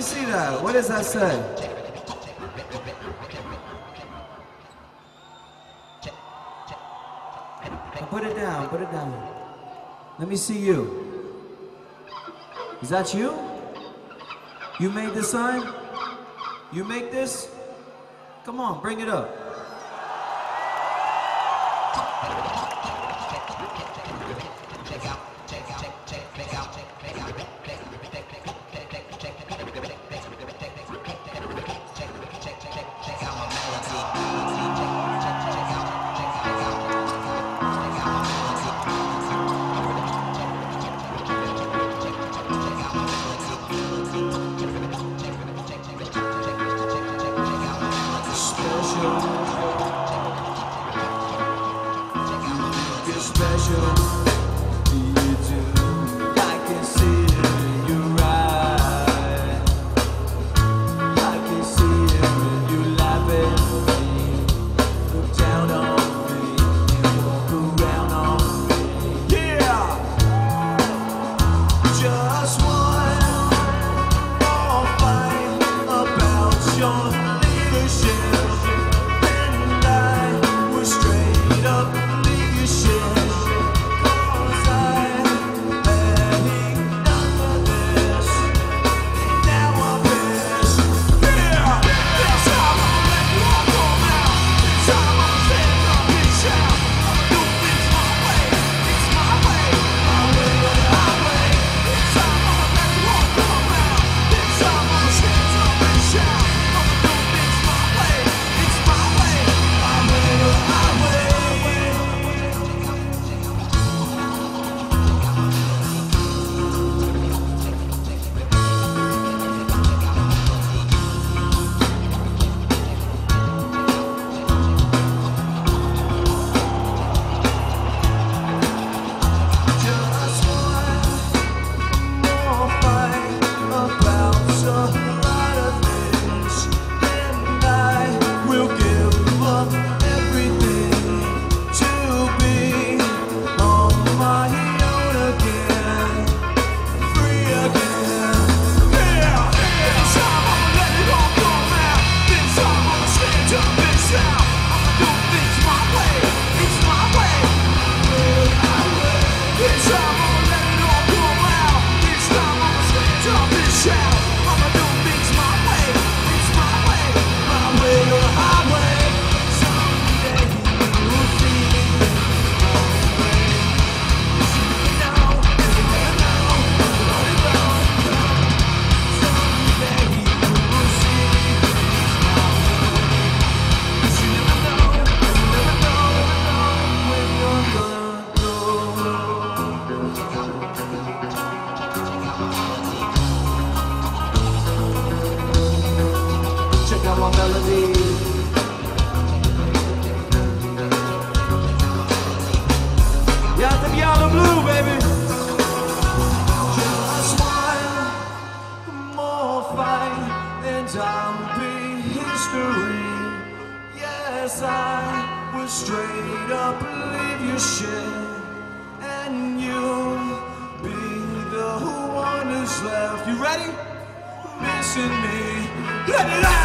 see that. What does that say? Put it down, put it down. Let me see you. Is that you? You made this sign? You make this? Come on, bring it up. Straight up, leave your shit, and you'll be the one who's left. You ready? Missing me. Let it out.